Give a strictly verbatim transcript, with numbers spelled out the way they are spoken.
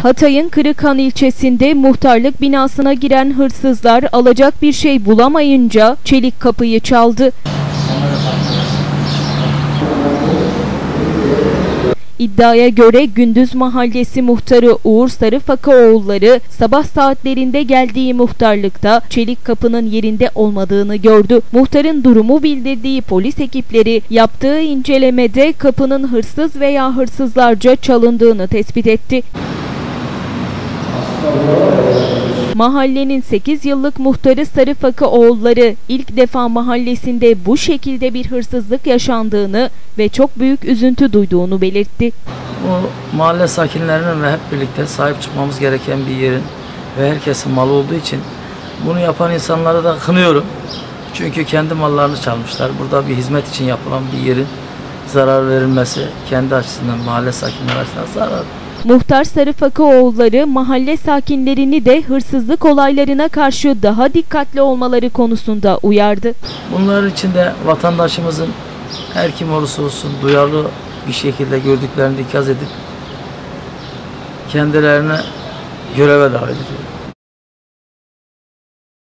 Hatay'ın Kırıkhan ilçesinde muhtarlık binasına giren hırsızlar alacak bir şey bulamayınca çelik kapıyı çaldı. İddiaya göre Gündüz Mahallesi muhtarı Uğur Sarıfakaoğulları sabah saatlerinde geldiği muhtarlıkta çelik kapının yerinde olmadığını gördü. Muhtarın durumu bildirdiği polis ekipleri yaptığı incelemede kapının hırsız veya hırsızlarca çalındığını tespit etti. Mahallenin sekiz yıllık muhtarı Sarıfakaoğulları ilk defa mahallesinde bu şekilde bir hırsızlık yaşandığını ve çok büyük üzüntü duyduğunu belirtti. Bu mahalle sakinlerinin ve hep birlikte sahip çıkmamız gereken bir yerin ve herkesin malı olduğu için bunu yapan insanları da kınıyorum. Çünkü kendi mallarını çalmışlar. Burada bir hizmet için yapılan bir yerin zarar verilmesi kendi açısından, mahalle sakinleri açısından zarar. Muhtar Sarıfakaoğulları mahalle sakinlerini de hırsızlık olaylarına karşı daha dikkatli olmaları konusunda uyardı. Bunlar için de vatandaşımızın her kim olursa olsun duyarlı bir şekilde gördüklerini ikaz edip kendilerine göreve davet ediyor.